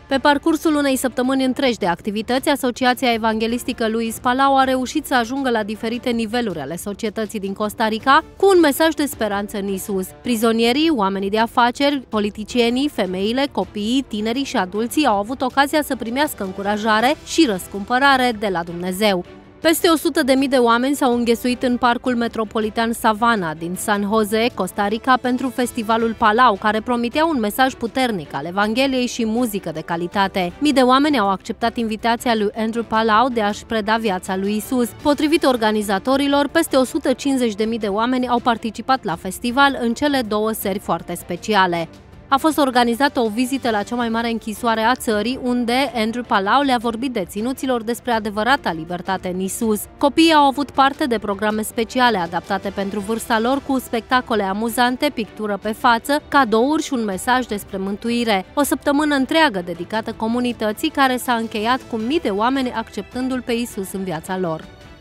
Pe parcursul unei săptămâni întregi de activități, Asociația Evanghelistică Luis Palau a reușit să ajungă la diferite niveluri ale societății din Costa Rica cu un mesaj de speranță în Isus. Prizonierii, oamenii de afaceri, politicienii, femeile, copiii, tinerii și adulții au avut ocazia să primească încurajare și răscumpărare de la Dumnezeu. Peste 100.000 de oameni s-au înghesuit în parcul metropolitan Savannah din San Jose, Costa Rica, pentru festivalul Palau, care promitea un mesaj puternic al Evangheliei și muzică de calitate. Mii de oameni au acceptat invitația lui Andrew Palau de a-și preda viața lui Isus. Potrivit organizatorilor, peste 150.000 de oameni au participat la festival în cele două seri foarte speciale. A fost organizată o vizită la cea mai mare închisoare a țării, unde Andrew Palau le-a vorbit deținuților despre adevărata libertate în Isus. Copiii au avut parte de programe speciale adaptate pentru vârsta lor, cu spectacole amuzante, pictură pe față, cadouri și un mesaj despre mântuire. O săptămână întreagă dedicată comunității, care s-a încheiat cu mii de oameni acceptându-L pe Isus în viața lor.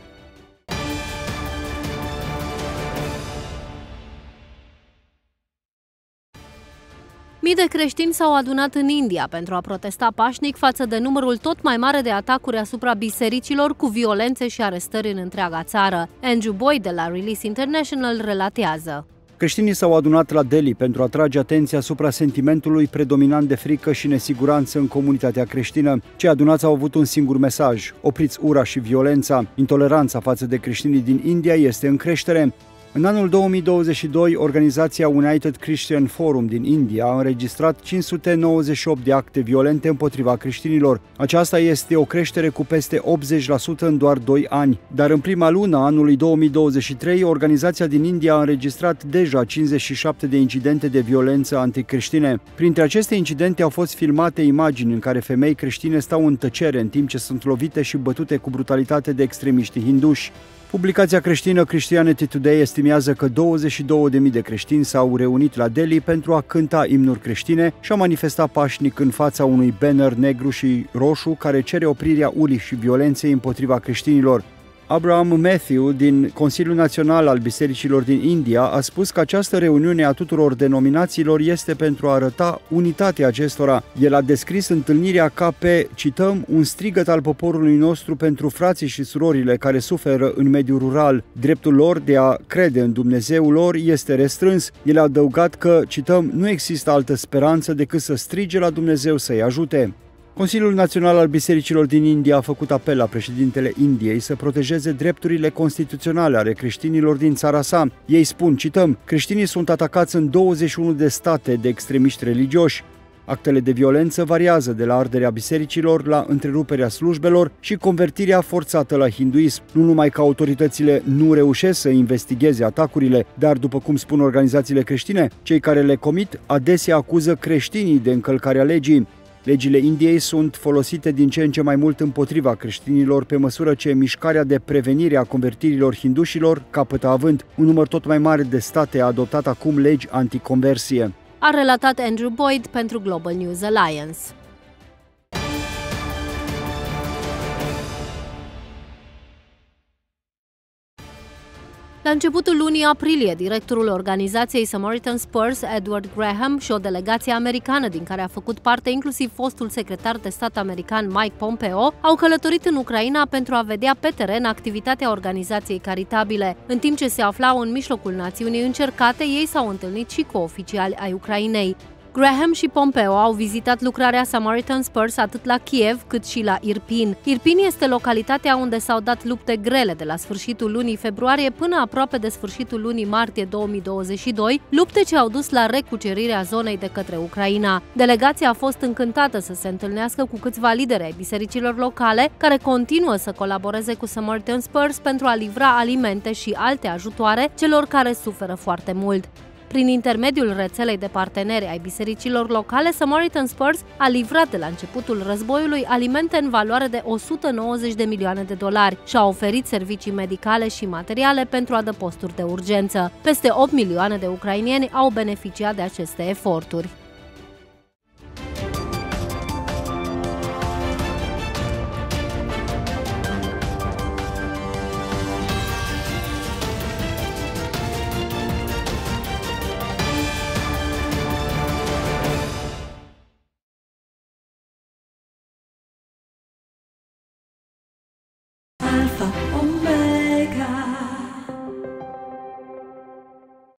Mii de creștini s-au adunat în India pentru a protesta pașnic față de numărul tot mai mare de atacuri asupra bisericilor, cu violențe și arestări în întreaga țară. Andrew Boyd de la Release International relatează. Creștinii s-au adunat la Delhi pentru a atrage atenția asupra sentimentului predominant de frică și nesiguranță în comunitatea creștină. Cei adunați au avut un singur mesaj: opriți ura și violența. Intoleranța față de creștinii din India este în creștere. În anul 2022, organizația United Christian Forum din India a înregistrat 598 de acte violente împotriva creștinilor. Aceasta este o creștere cu peste 80% în doar 2 ani. Dar în prima lună a anului 2023, organizația din India a înregistrat deja 57 de incidente de violență anticreștine. Printre aceste incidente au fost filmate imagini în care femei creștine stau în tăcere în timp ce sunt lovite și bătute cu brutalitate de extremiștii hinduși. Publicația creștină Christianity Today estimează că 22.000 de creștini s-au reunit la Delhi pentru a cânta imnuri creștine și a manifesta pașnic în fața unui banner negru și roșu care cere oprirea urii și violenței împotriva creștinilor. Abraham Matthew din Consiliul Național al Bisericilor din India a spus că această reuniune a tuturor denominațiilor este pentru a arăta unitatea acestora. El a descris întâlnirea ca pe, cităm, un strigăt al poporului nostru pentru frații și surorile care suferă în mediul rural. Dreptul lor de a crede în Dumnezeul lor este restrâns. El a adăugat că, cităm, nu există altă speranță decât să strige la Dumnezeu să-i ajute. Consiliul Național al Bisericilor din India a făcut apel la președintele Indiei să protejeze drepturile constituționale ale creștinilor din țara sa. Ei spun, cităm, creștinii sunt atacați în 21 de state de extremiști religioși. Actele de violență variază de la arderea bisericilor la întreruperea slujbelor și convertirea forțată la hinduism. Nu numai că autoritățile nu reușesc să investigheze atacurile, dar, după cum spun organizațiile creștine, cei care le comit adesea acuză creștinii de încălcarea legii. Legile Indiei sunt folosite din ce în ce mai mult împotriva creștinilor, pe măsură ce mișcarea de prevenire a convertirilor hindușilor capătă avânt. Un număr tot mai mare de state a adoptat acum legi anticonversie. A relatat Andrew Boyd pentru Global News Alliance. La începutul lunii aprilie, directorul organizației Samaritan Spurs, Edward Graham, și o delegație americană din care a făcut parte inclusiv fostul secretar de stat american Mike Pompeo, au călătorit în Ucraina pentru a vedea pe teren activitatea organizației caritabile. În timp ce se aflau în mijlocul națiunii încercate, ei s-au întâlnit și cu oficiali ai Ucrainei. Graham și Pompeo au vizitat lucrarea Samaritan Spurs atât la Kiev cât și la Irpin. Irpin este localitatea unde s-au dat lupte grele de la sfârșitul lunii februarie până aproape de sfârșitul lunii martie 2022, lupte ce au dus la recucerirea zonei de către Ucraina. Delegația a fost încântată să se întâlnească cu câțiva lideri ai bisericilor locale care continuă să colaboreze cu Samaritan Spurs pentru a livra alimente și alte ajutoare celor care suferă foarte mult. Prin intermediul rețelei de parteneri ai bisericilor locale, Samaritan Spurs a livrat de la începutul războiului alimente în valoare de 190 de milioane de dolari și a oferit servicii medicale și materiale pentru adăposturi de urgență. Peste 8 milioane de ucraineni au beneficiat de aceste eforturi.